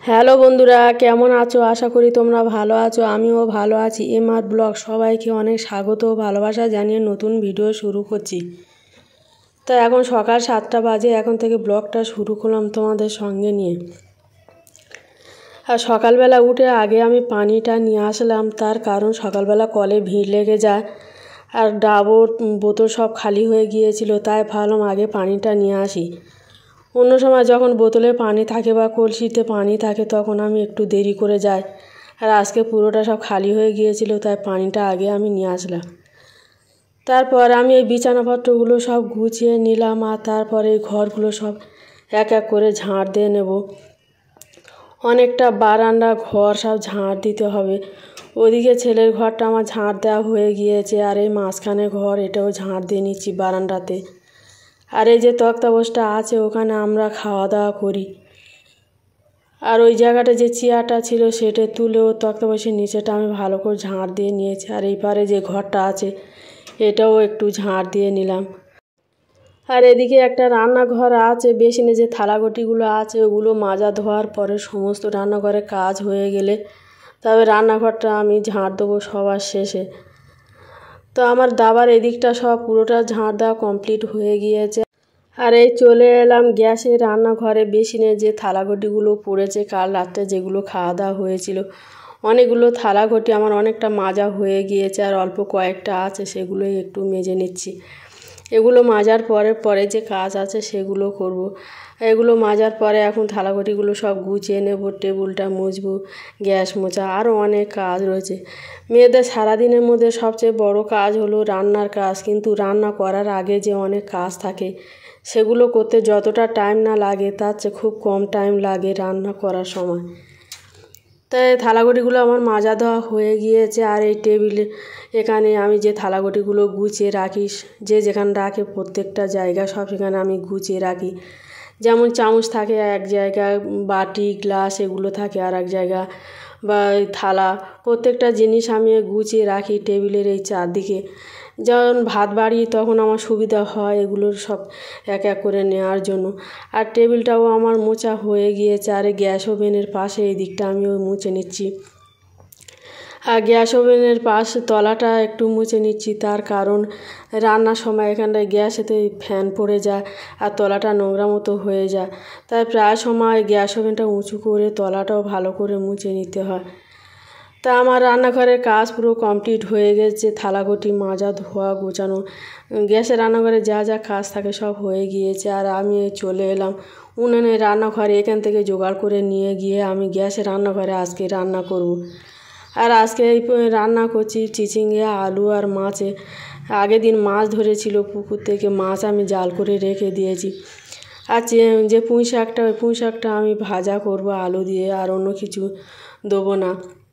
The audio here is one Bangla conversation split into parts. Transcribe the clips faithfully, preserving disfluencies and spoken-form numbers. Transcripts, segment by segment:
হ্যালো বন্ধুরা, কেমন আছো? আশা করি তোমরা ভালো আছো। আমিও ভালো আছি। এম আর ব্লগ সবাইকে অনেক স্বাগত ও ভালোবাসা জানিয়ে নতুন ভিডিও শুরু করছি। তো এখন সকাল সাতটা বাজে, এখন থেকে ব্লগটা শুরু করলাম তোমাদের সঙ্গে নিয়ে। আর সকালবেলা উঠে আগে আমি পানিটা নিয়ে আসলাম, তার কারণ সকালবেলা কলে ভিড় লেগে যায় আর ডাবর বোতল সব খালি হয়ে গিয়েছিল, তাই ভাবলাম আগে পানিটা নিয়ে আসি। অন্য সময় যখন বোতলে পানি থাকে বা কলসিতে পানি থাকে তখন আমি একটু দেরি করে যাই, আর আজকে পুরোটা সব খালি হয়ে গিয়েছিল, তাই পানিটা আগে আমি নিয়ে আসলাম। তারপর আমি এই বিছানাপত্রগুলো সব গুছিয়ে নিলাম, আর তারপরে এই ঘরগুলো সব এক এক করে ঝাঁট দিয়ে নেব। অনেকটা বারান্দা ঘর সব ঝাঁট দিতে হবে। ওদিকে ছেলের ঘরটা আমার ঝাঁট দেওয়া হয়ে গিয়েছে, আর এই মাঝখানে ঘর এটাও ঝাঁট দিয়ে নিচ্ছি বারান্দাতে। আর এই যে তক্তাপোষটা আছে ওখানে আমরা খাওয়া দাওয়া করি, আর ওই জায়গাটা যে চেয়ারটা ছিল সেটা তুলেও তক্তাপোষের নিচেটা আমি ভালো করে ঝাঁট দিয়ে নিয়েছি। আর এই পারে যে ঘরটা আছে এটাও একটু ঝাঁট দিয়ে নিলাম। আর এদিকে একটা রান্নাঘর আছে, বেসিনে যে থালাগটিগুলো আছে ওগুলো মাজা ধোয়ার পরে সমস্ত রান্নাঘরের কাজ হয়ে গেলে তবে রান্নাঘরটা আমি ঝাঁট দেবো সবার শেষে। তো আমার দাবার এদিকটা সব পুরোটা ঝাঁট দেওয়া কমপ্লিট হয়ে গিয়েছে। আর এই চলে এলাম গ্যাসে রান্নাঘরে, বেসিনে যে থালাঘটিগুলো পড়েছে কাল রাত্রে যেগুলো খাওয়া দাওয়া হয়েছিল, অনেকগুলো থালাঘটি আমার অনেকটা মাজা হয়ে গিয়েছে, আর অল্প কয়েকটা আছে সেগুলোই একটু মেজে নিচ্ছি। এগুলো মাজার পরে পরে যে কাজ আছে সেগুলো করব। এগুলো মাজার পরে এখন থালাঘটিগুলো সব গুছিয়ে নেব, টেবিলটা মুছবো, গ্যাস মোছা, আরও অনেক কাজ রয়েছে। মেয়েদের সারাদিনের মধ্যে সবচেয়ে বড় কাজ হলো রান্নার কাজ, কিন্তু রান্না করার আগে যে অনেক কাজ থাকে সেগুলো করতে যতটা টাইম না লাগে তার চেয়ে খুব কম টাইম লাগে রান্না করার সময়। তাই থালাঘটিগুলো আমার মাজা দেওয়া হয়ে গিয়েছে। আর এই টেবিলে এখানে আমি যে থালাঘটিগুলো গুছিয়ে রাখি, যে যেখানে রাখে প্রত্যেকটা জায়গা সব সেখানে আমি গুছিয়ে রাখি। যেমন চামচ থাকে এক জায়গায়, বাটি গ্লাস এগুলো থাকে আর এক জায়গা, বা থালা, প্রত্যেকটা জিনিস আমি গুছিয়ে রাখি টেবিলের এই চারদিকে। যখন ভাত বাড়ি তখন আমার সুবিধা হয় এগুলোর সব এক এক করে নেওয়ার জন্য। আর টেবিলটাও আমার মোছা হয়ে গিয়েছে, আর গ্যাস ওভেনের পাশে এই দিকটা আমিও মুছে নিচ্ছি। আর গ্যাস ওভেনের পাশ তলাটা একটু মুছে নিচ্ছি, তার কারণ রান্নার সময় এখানটায় গ্যাসেতে ফ্যান পড়ে যায় আর তলাটা নোংরা মতো হয়ে যায়, তাই প্রায় সময় গ্যাস ওভেনটা উঁচু করে তলাটাও ভালো করে মুছে নিতে হয়। তা আমার রান্নাঘরের কাজ পুরো কমপ্লিট হয়ে গেছে, থালাঘটি মাজা ধোয়া গোছানো, গ্যাসের রান্নাঘরে যা যা কাজ থাকে সব হয়ে গিয়েছে। আর আমি চলে এলাম উনুনে রান্নাঘরে, এখান থেকে জোগাড় করে নিয়ে গিয়ে আমি গ্যাসের রান্নাঘরে আজকে রান্না করব। আর আজকে এই রান্না করছি চিচিঙ্গে, আলু আর মাছে। আগের দিন মাছ ধরেছিল পুকুর থেকে, মাছ আমি জাল করে রেখে দিয়েছি। আর যে পুঁই শাকটা, ওই পুঁই শাকটা আমি ভাজা করব আলু দিয়ে, আর অন্য কিছু দেবো না।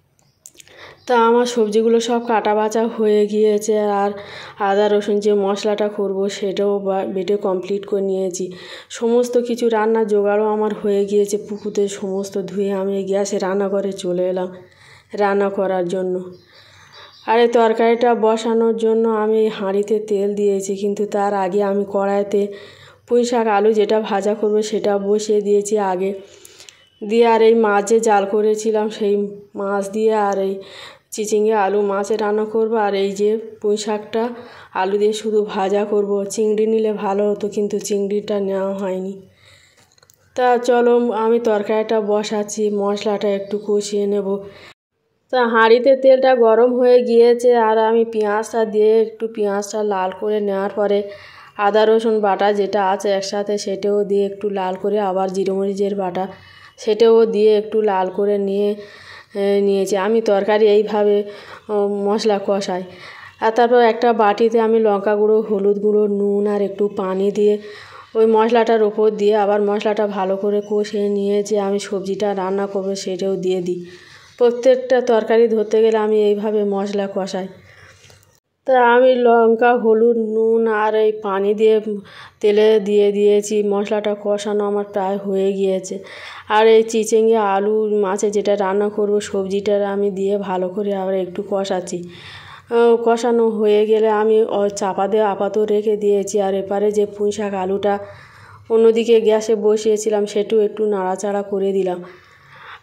তা আমার সবজিগুলো সব কাটা বাছা হয়ে গিয়েছে, আর আদা রসুন যে মশলাটা করব সেটাও বেটে কমপ্লিট করে নিয়েছি। সমস্ত কিছু রান্নার জোগাড়ও আমার হয়ে গিয়েছে, পুকুরে সমস্ত ধুয়ে আমি গ্যাসে রান্নাঘরে চলে এলাম রান্না করার জন্য। আর এই তরকারিটা বসানোর জন্য আমি হাঁড়িতে তেল দিয়েছি, কিন্তু তার আগে আমি কড়াইতে পুঁই শাক আলু যেটা ভাজা করব সেটা বসিয়ে দিয়েছি আগে দিয়ে। আর এই মাছ যে জাল করেছিলাম সেই মাছ দিয়ে আর এই চিচিঙ্গে আলু মাছে রান্না করব। আর এই যে পুঁই শাকটা আলু দিয়ে শুধু ভাজা করব। চিংড়ি নিলে ভালো হতো, কিন্তু চিংড়িটা নেওয়া হয়নি। তা চলো আমি তরকারিটা বসাচ্ছি, মশলাটা একটু কষিয়ে নেব। তা হাঁড়িতে তেলটা গরম হয়ে গিয়েছে, আর আমি পেঁয়াজটা দিয়ে একটু পেঁয়াজটা লাল করে নেওয়ার পরে আদা রসুন বাটা যেটা আছে একসাথে সেটাও দিয়ে একটু লাল করে, আবার জিরে মরিচের বাটা সেটাও দিয়ে একটু লাল করে নিয়ে নিয়েছি। আমি তরকারি এইভাবে মশলা কষাই। আর তারপর একটা বাটিতে আমি লঙ্কা গুঁড়ো, হলুদ গুঁড়ো, নুন আর একটু পানি দিয়ে ওই মশলাটার ওপর দিয়ে আবার মশলাটা ভালো করে কষিয়ে নিয়ে যে আমি সবজিটা রান্না করবো সেটাও দিয়ে দিই। প্রত্যেকটা তরকারি ধরতে গেলে আমি এইভাবে মশলা কষাই। তা আমি লঙ্কা, হলুদ, নুন আর এই পানি দিয়ে তেলে দিয়ে দিয়েছি। মশলাটা কষানো আমার প্রায় হয়ে গিয়েছে। আর এই চিচিঙ্গে আলু মাছে যেটা রান্না করব সবজিটা আমি দিয়ে ভালো করে আবার একটু কষাচ্ছি। কষানো হয়ে গেলে আমি চাপা দিয়ে আপাতত রেখে দিয়েছি। আর এপারে যে পুঁই শাক আলুটা অন্যদিকে গ্যাসে বসিয়েছিলাম সেটাও একটু নাড়াচাড়া করে দিলাম।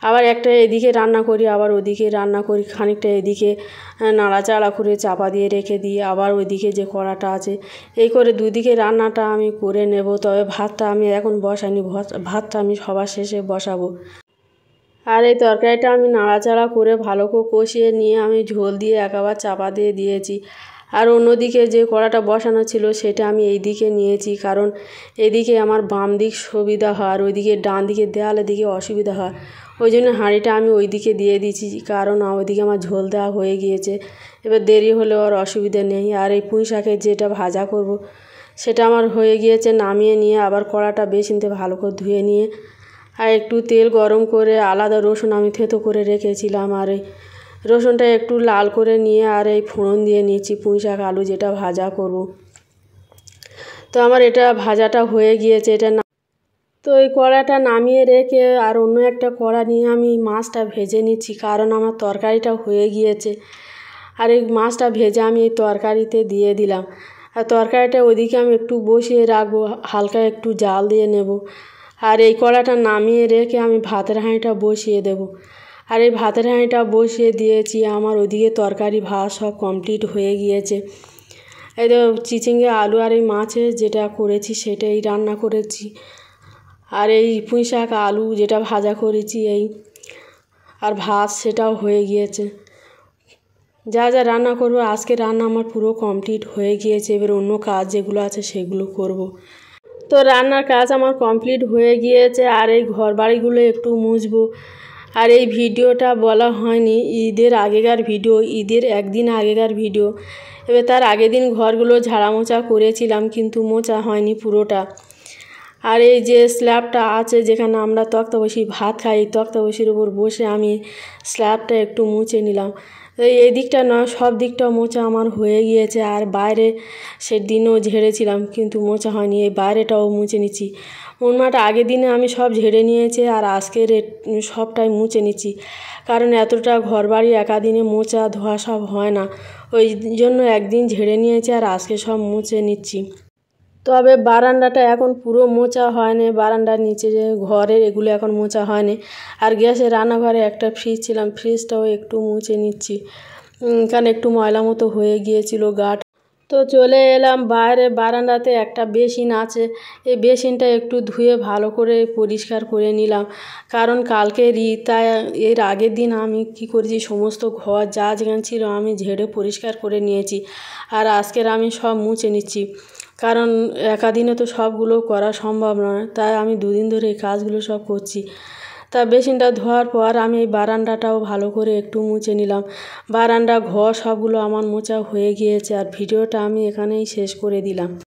আবার একটা এদিকে রান্না করি, আবার ওদিকে রান্না করি, খানিকটা এদিকে নাড়াচাড়া করে চাপা দিয়ে রেখে দিই, আবার ওইদিকে যে কড়াটা আছে এই করে দুদিকে রান্নাটা আমি করে নেব। তবে ভাতটা আমি এখন বসাইনি, ভাতটা আমি সবার শেষে বসাবো। আর এই তরকারিটা আমি নাড়াচাড়া করে ভালো করে কষিয়ে নিয়ে আমি ঝোল দিয়ে একেবারে চাপা দিয়ে দিয়েছি। আর অন্যদিকে যে কড়াটা বসানো ছিল সেটা আমি এই দিকে নিয়েছি, কারণ এদিকে আমার বাম দিক সুবিধা হয় আর ওইদিকে ডান দিকে দেওয়ালের দিকে অসুবিধা হয়। ওই জন্য হাঁড়িটা আমি ওই দিকে দিয়ে দিয়েছি, কারণ ওইদিকে আমার ঝোল দেওয়া হয়ে গিয়েছে, এবার দেরি হলেও আর অসুবিধা নেই। আর এই পুঁই শাকের যেটা ভাজা করব সেটা আমার হয়ে গিয়েছে, নামিয়ে নিয়ে আবার কড়াটা বেসিনতে ভালো করে ধুয়ে নিয়ে আর একটু তেল গরম করে আলাদা রসুন আমি থেঁতো করে রেখেছিলাম, আর এই রসুনটা একটু লাল করে নিয়ে আর এই ফোড়ন দিয়ে নিয়েছি পুঁই শাক আলু যেটা ভাজা করব। তো আমার এটা ভাজাটা হয়ে গিয়েছে, এটা না তো এই কড়াটা নামিয়ে রেখে আর অন্য একটা কড়া নিয়ে আমি মাছটা ভেজে নিচ্ছি, কারণ আমার তরকারিটা হয়ে গিয়েছে। আর এই মাছটা ভেজে আমি এই তরকারিতে দিয়ে দিলাম, আর তরকারিটা ওইদিকে আমি একটু বসিয়ে রাখবো, হালকা একটু জাল দিয়ে নেব। আর এই কড়াটা নামিয়ে রেখে আমি ভাতের হাঁড়িটা বসিয়ে দেব। আর এই ভাতের হাঁড়িটা বসিয়ে দিয়েছি, আমার ওইদিকে তরকারি ভাত সব কমপ্লিট হয়ে গিয়েছে। এই তো চিচিঙ্গে আলু আর এই মাছে যেটা করেছি সেটাই রান্না করেছি, আর এই পুঁই শাক আলু যেটা ভাজা করেছি এই আর ভাত সেটাও হয়ে গিয়েছে। যা যা রান্না করবো আজকে রান্না আমার পুরো কমপ্লিট হয়ে গিয়েছে, এবার অন্য কাজ যেগুলো আছে সেগুলো করব। তো রান্নার কাজ আমার কমপ্লিট হয়ে গিয়েছে, আর এই ঘর বাড়িগুলো একটু মুছবো। আর এই ভিডিওটা বলা হয়নি, ঈদের আগেকার ভিডিও, ঈদের একদিন আগেকার ভিডিও। এবার তার আগের দিন ঘরগুলো ঝাড়া মোছা করেছিলাম, কিন্তু মোছা হয়নি পুরোটা। আর এই যে স্ল্যাবটা আছে যেখানে আমরা তক্তা বসি ভাত খাই, এই তক্তা বসির উপর বসে আমি স্ল্যাবটা একটু মুছে নিলাম। এই দিকটা নয় সব দিকটা মোছা আমার হয়ে গিয়েছে। আর বাইরে সেদিনও ঝেড়েছিলাম কিন্তু মোছা হয়নি, এই বাইরেটাও মুছে নিচ্ছি। উন্মাটা আগের দিনে আমি সব ঝেড়ে নিয়েছি আর আজকের সবটাই মুছে নিচ্ছি, কারণ এতটা ঘর বাড়ি একা দিনে মোছা ধোয়া সব হয় না, ওই জন্য একদিন ঝেড়ে নিয়েছি আর আজকে সব মুছে নিচ্ছি। তবে বারান্দাটা এখন পুরো মোছা হয়নি, বারান্দার নিচে যে ঘরের এগুলো এখন মোছা হয়নি। আর গ্যাসে রান্নাঘরে একটা ফ্রিজ ছিলাম, ফ্রিজটাও একটু মুছে নিচ্ছি, কারণ একটু ময়লা মতো হয়ে গিয়েছিল গাট। তো চলে এলাম বাইরে, বারান্দাতে একটা বেসিন আছে, এই বেসিনটা একটু ধুয়ে ভালো করে পরিষ্কার করে নিলাম, কারণ কালকে ঈদ, তাই এর আগের দিন আমি কি করেছি সমস্ত ঘর যা যেখানে ছিল আমি ঝেড়ে পরিষ্কার করে নিয়েছি, আর আজকের আমি সব মুছে নিচ্ছি, কারণ একা দিনে তো সবগুলো করা সম্ভব নয়, তাই আমি দুদিন ধরে এই কাজগুলো সব করছি। তা বেসিনটা ধোয়ার পর আমি এই বারান্দাটাও ভালো করে একটু মুছে নিলাম। বারান্দা ঘর সবগুলো আমার মোছা হয়ে গিয়েছে, আর ভিডিওটা আমি এখানেই শেষ করে দিলাম।